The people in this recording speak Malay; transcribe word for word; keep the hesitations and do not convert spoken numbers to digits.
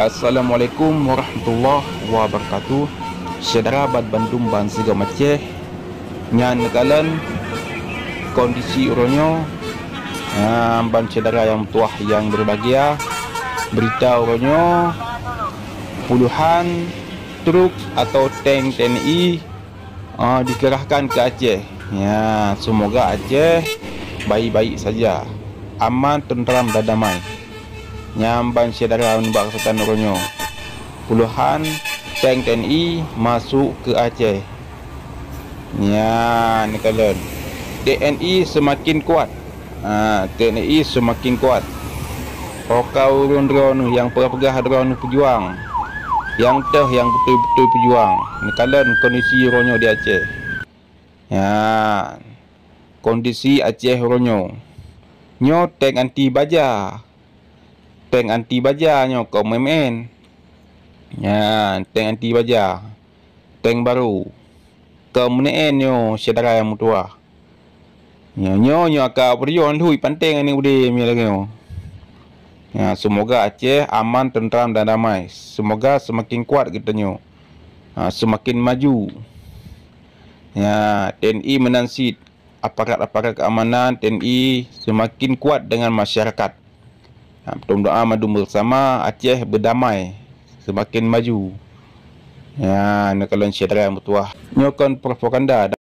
Assalamualaikum warahmatullahi wabarakatuh. Saudara bad Bandung ban Siga Aceh nyan negalan kondisi uronyo uh, ban saudara yang tuah yang berbahagia, berita uronyo puluhan truk atau tank T N I uh, dikerahkan ke Aceh. Ya, semoga Aceh baik-baik saja, aman, tentram dan damai. Nyamban saudara menebak setan uronyo puluhan tank T N I masuk ke Aceh. Ya, ni kalian T N I semakin kuat. ha, T N I semakin kuat. Oka urun drone yang pegah-pegah drone pejuang, yang teh yang betul-betul pejuang. Ni kalian kondisi uronyo di Aceh. Ya, kondisi Aceh uronyo nyo tank anti baja, tank anti baja nyo kau memen. Ya, tank anti baja, tank baru kau meneen nyo saudara yang mutua. Nyo nyo nyo akak berion hui panteng ni bude mi lagi nyo. Ya, semoga Aceh aman, tentram dan damai. Semoga semakin kuat kita nyo, ha, semakin maju. Ya, T N I menansit aparat-aparat keamanan T N I semakin kuat dengan masyarakat. Ha, berdoa madu bersama Aceh berdamai, semakin maju. Ya, nak kalau saudara yang bertuah nyokon propaganda